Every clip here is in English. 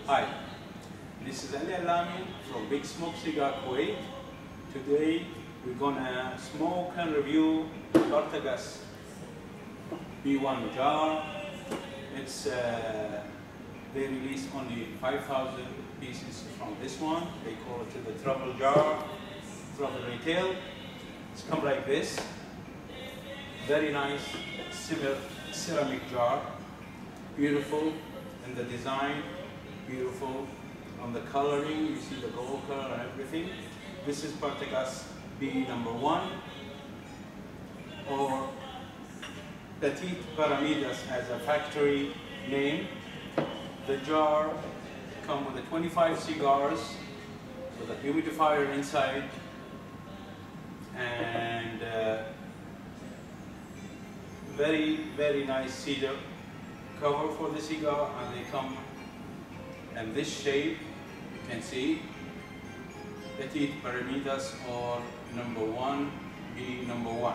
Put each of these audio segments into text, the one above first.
Hi, this is Ali Alami from Big Smoke Cigar Kuwait. Today we're gonna smoke and review Partagas B1 jar. It's they release only 5,000 pieces from this one. They call it the travel jar, travel retail. It's come like this. Very nice ceramic jar. Beautiful in the design. Beautiful on the coloring. You see the gold color and everything. This is Partagas B1, or Petit Paramidas as a factory name. The jar comes with 25 cigars with a humidifier inside, and very nice cedar cover for the cigar, and they come in this shape. You can see Petit Paramidas, or #1 B1.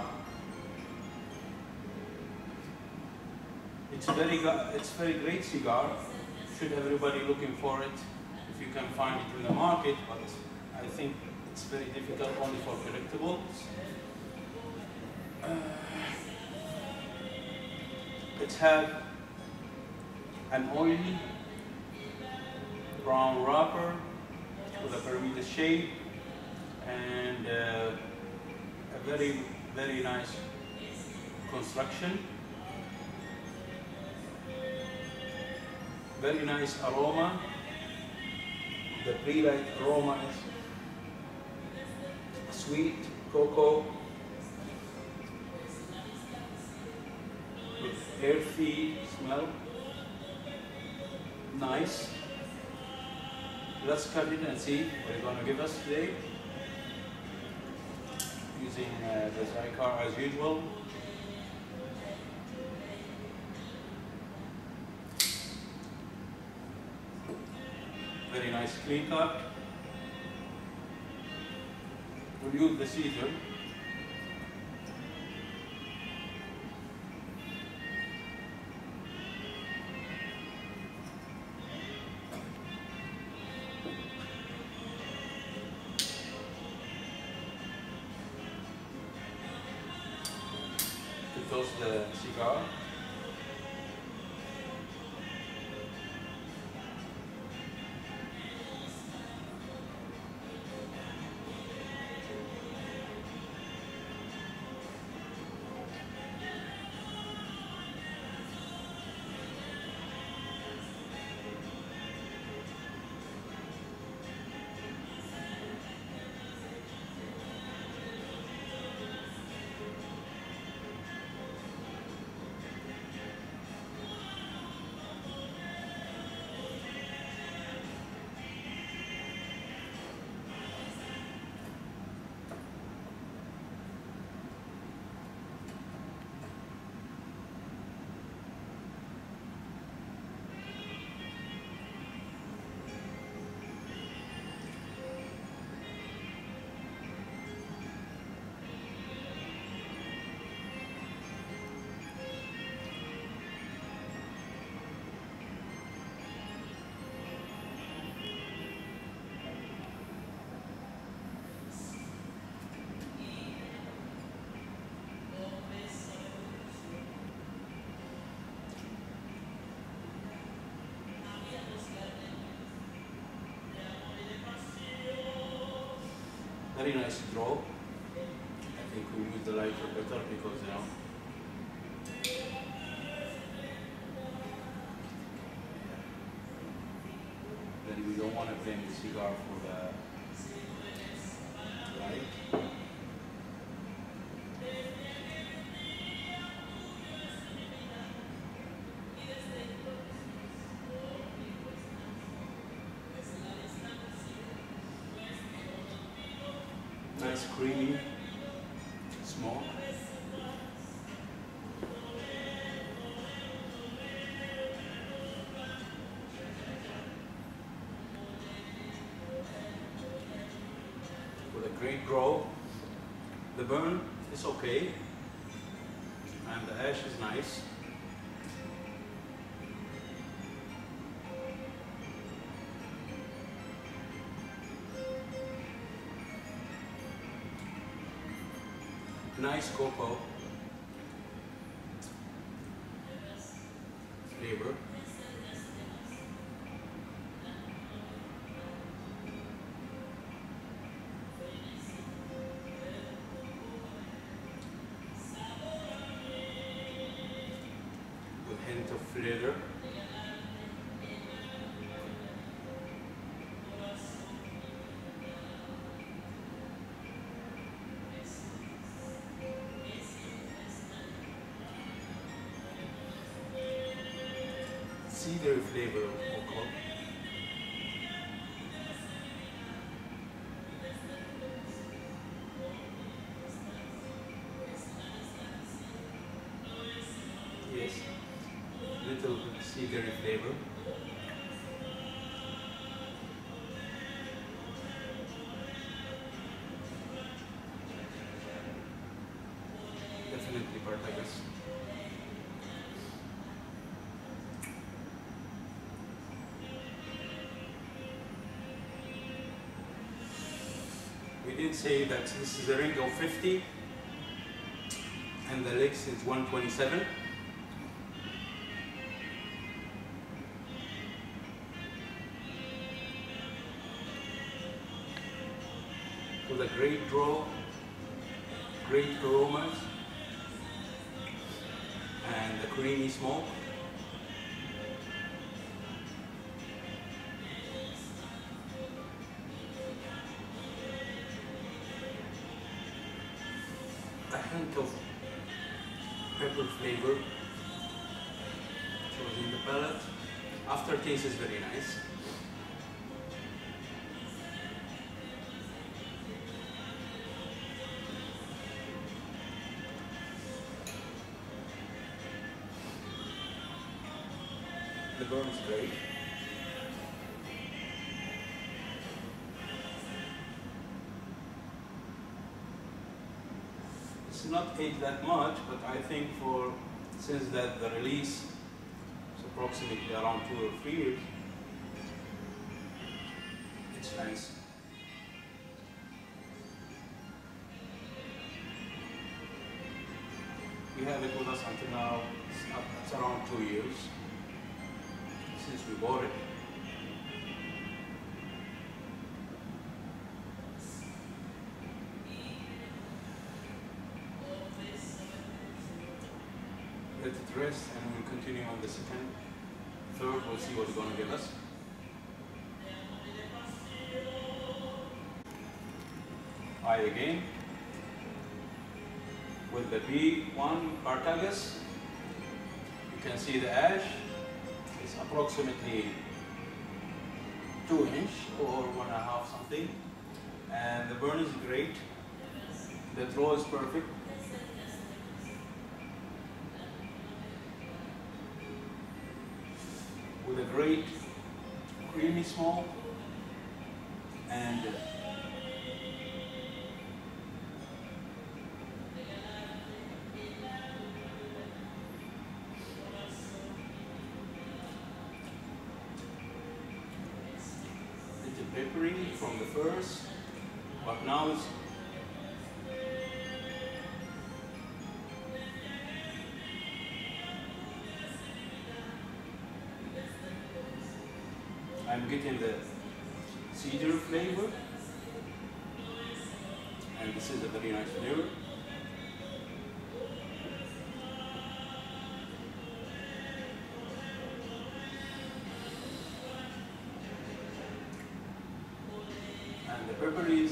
It's very great cigar. Should everybody looking for it if you can find it in the market, but I think it's very difficult only for collectibles. It has an oily brown wrapper with a pyramid shape, and a very nice construction. Very nice aroma. The pre-light aroma is sweet cocoa with earthy smell. Nice. Let's cut it and see what it's going to give us today. Using the Zycar as usual. Very nice clean cut. We'll use the cedar. To toast the cigar. Very nice draw. I think we use the lighter better because then we don't want to blame the cigar for the light. Nice creamy smoke. With a great draw. The burn is okay, and the ash is nice. nice cocoa flavor. With hint of leather. Cedar flavor of cocoa. Yes, little cedar flavor. Definitely Partagas. We did say that this is a ring of 50 and the legs is 127. With a great draw, great aromas, and a creamy smoke. A hint of pepper flavor shows in the palate. Aftertaste is very nice. The burn is great. It's not aged that much, but I think since that the release is approximately around 2 or 3 years, it's nice. We have it with us until now. It's around 2 years since we bought it. Let it rest and we'll continue on the second. Third, we'll see what it's going to give us. Eye again. With the B1 Partagas, you can see the ash. It's approximately 2 inch or 1.5 something, and the burn is great. The draw is perfect. With a great creamy smoke and peppery from the first, but now it's I'm getting the cedar flavor, and this is a very nice flavor. And the pepperies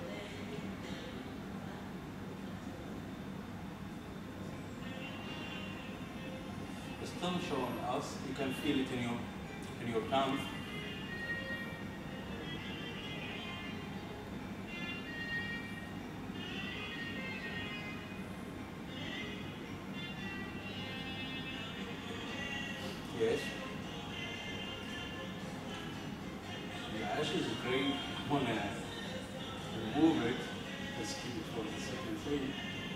is still showing us. You can feel it in your tongue. Yes. The ash is great. I want to remove it. Let's keep it for the second thing.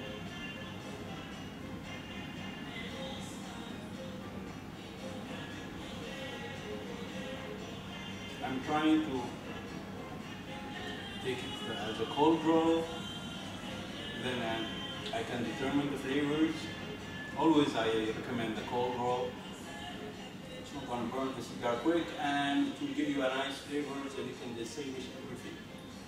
I'm trying to take it as a cold draw, then I can determine the flavors. Always I recommend the cold roll. It's not going to burn the cigar quick, and it will give you a nice flavor so you can distinguish everything.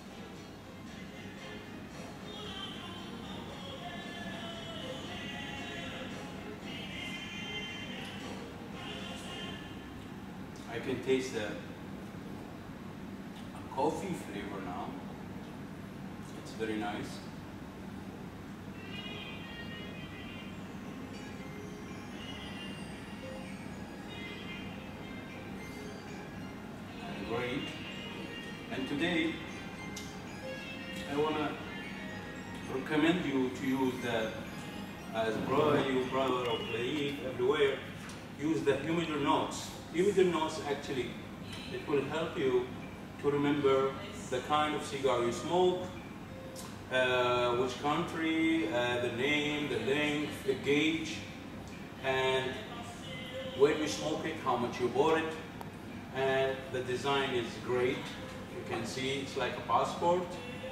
I can taste a coffee flavor now. It's very nice. Great. And today I want to recommend you to use the, as you brother of Laik everywhere, use the humidor notes. Humidor notes actually, it will help you to remember the kind of cigar you smoke, which country, the name, the length, the gauge, and where you smoke it, how much you bought it. And the design is great. You can see it's like a passport.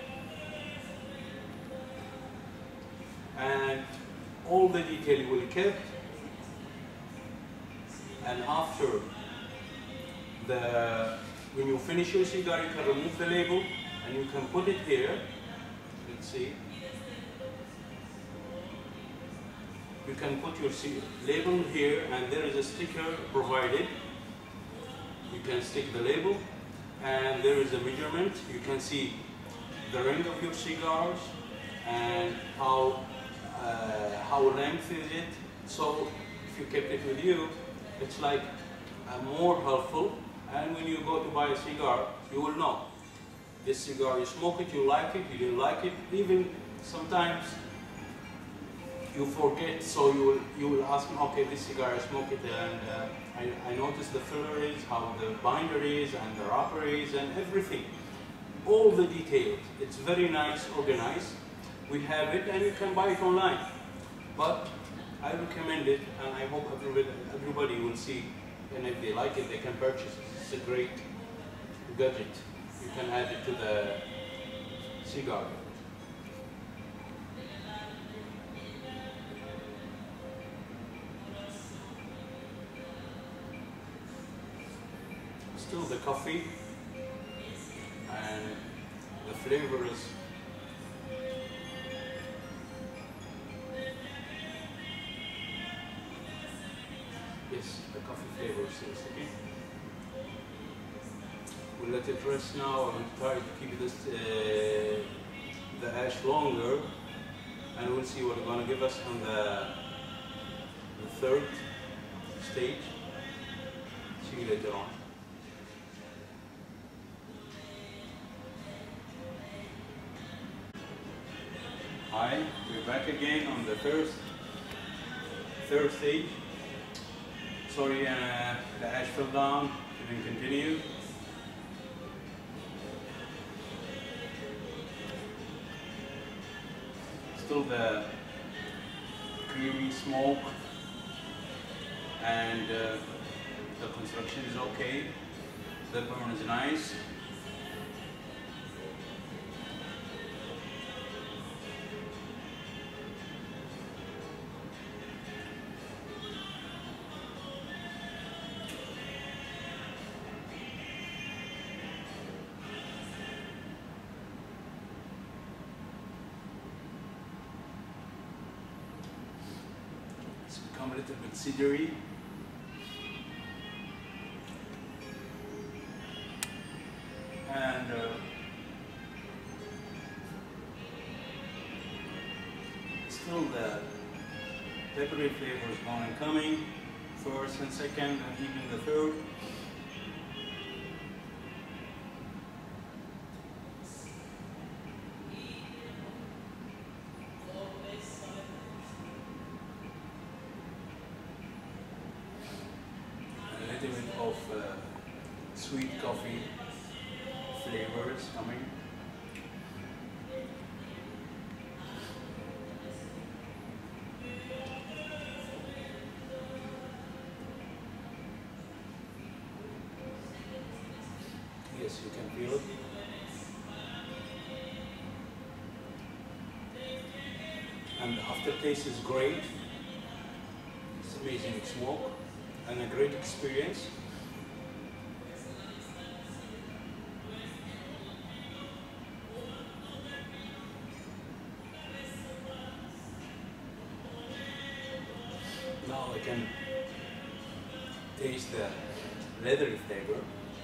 And all the detail will be kept. And after when you finish your cigar, you can remove the label and you can put it here. Let's see. You can put your label here, and there is a sticker provided. You can stick the label, and there is a measurement. You can see the ring of your cigars and how length is it. So if you kept it with you, it's like more helpful. And when you go to buy a cigar, you will know this cigar, you smoke it, you like it, you didn't like it. Even sometimes you forget, so you will ask me, okay, this cigar I smoke it, and I noticed the filler is, how the binder is, and the wrapper is, and everything. All the details. It's very nice, organized. We have it, and you can buy it online. But I recommend it, and I hope everybody will see, and if they like it, they can purchase it. It's a great gadget. You can add it to the cigar. Still the coffee and the flavors. Yes, the coffee flavors is okay. We'll let it rest now and try to keep this the ash longer, and we'll see what it's going to give us on the third stage. See you later on. Hi, we're back again on the third stage. Sorry, the ash fell down. Didn't continue. Still the creamy smoke, and the construction is okay. The burn is nice. Become a little bit cedary. And still the peppery flavor is going and coming, first and second and even the third. A little bit of sweet coffee flavors coming. Yes, you can feel it. and the aftertaste is great. It's amazing smoke and a great experience. Now I can taste the leathery flavor.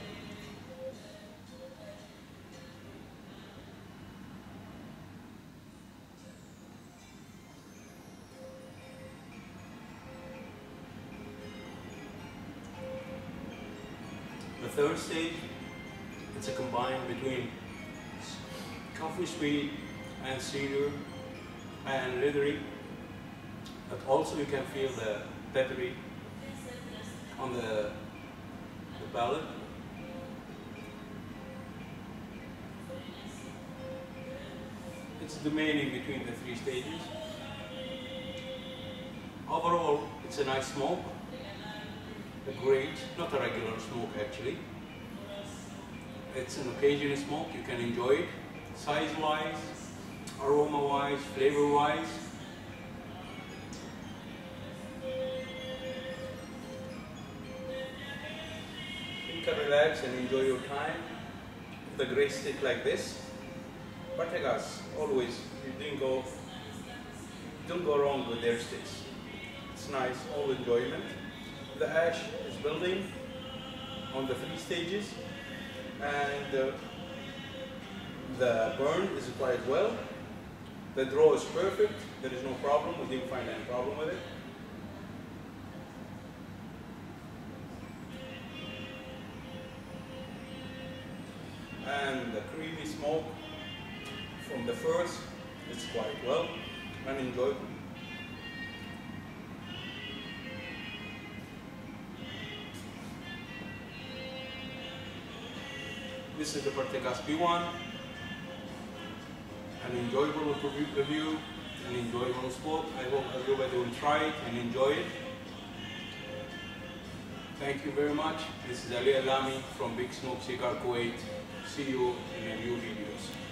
The third stage, it's a combine between coffee sweet and cedar and leathery, but also you can feel the peppery on the palate. It's remaining between the three stages. Overall, it's a nice smoke. A great, not a regular smoke actually. It's an occasional smoke, you can enjoy it. Size-wise, aroma-wise, flavor-wise. You can relax and enjoy your time with a great stick like this. Partagas, always, you don't go wrong with their sticks. It's nice, all enjoyment. The ash is building on the three stages, and the burn is quite well. The draw is perfect, there is no problem, we didn't find any problem with it. And the creamy smoke from the first is quite well and enjoyable. This is the Partagas B1, an enjoyable review, an enjoyable spot. I hope everybody will try it and enjoy it. Thank you very much. This is Ali Alami from Big Smoke Cigar Kuwait. See you in a new videos.